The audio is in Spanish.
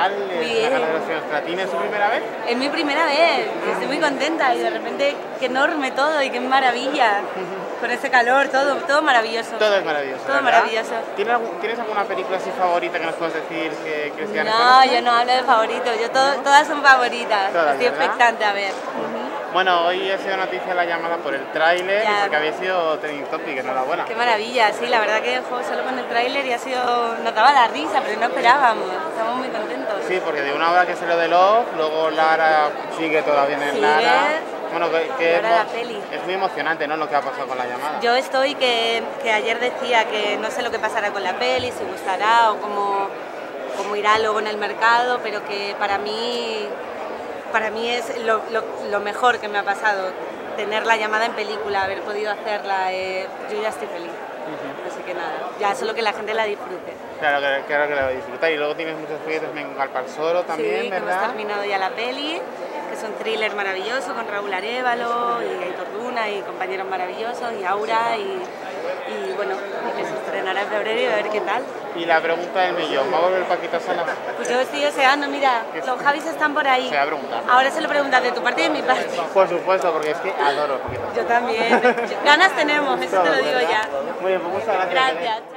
tal? Bien. La gala de los Premios Platini, ¿es su primera vez? Es mi primera vez, estoy muy contenta y de repente qué enorme todo y qué maravilla. Con ese calor, todo maravilloso. Todo es maravilloso. Todo ¿verdad? maravilloso. ¿Tienes alguna película así favorita que nos puedas decir que crees que ya No, yo no hablo de favoritos, todas son favoritas. Todas, estoy ¿verdad? expectante a ver. Bueno, hoy ha sido noticia la llamada por el tráiler, Ya. porque había sido trending topic, enhorabuena. Qué maravilla, sí, la verdad que solo con el tráiler y ha sido, notaba la risa, pero no esperábamos, estamos muy contentos. Sí, porque de una hora que se lo de Love, luego Lara sigue todavía en Sigue, Lara. Bueno, y ahora la peli. Es muy emocionante, ¿no?, lo que ha pasado con la llamada. Yo estoy que ayer decía que no sé lo que pasará con la peli, si gustará o cómo irá luego en el mercado, pero que para mí es lo mejor que me ha pasado, tener la llamada en película, haber podido hacerla, yo ya estoy feliz. Así que nada, ya solo que la gente la disfrute. Claro que la voy a disfrutar. Y luego tienes muchos proyectos en Galparsoro también, sí, ¿verdad? Sí, hemos terminado ya la peli, que es un thriller maravilloso con Raúl Arévalo y Aitor Luna y compañeros maravillosos y Aura y bueno, y que se estrenará en febrero y a ver qué tal. Y la pregunta del millón, ¿va a volver Paquita Salas? Pues yo estoy deseando, mira, los Javis están por ahí. Se va a preguntar. Ahora se lo preguntas de tu parte y de mi parte. Por supuesto, porque es que adoro Paquita Salas. Yo también. Ganas tenemos, eso te lo digo ya. Muy bien, pues muchas gracias. Gracias.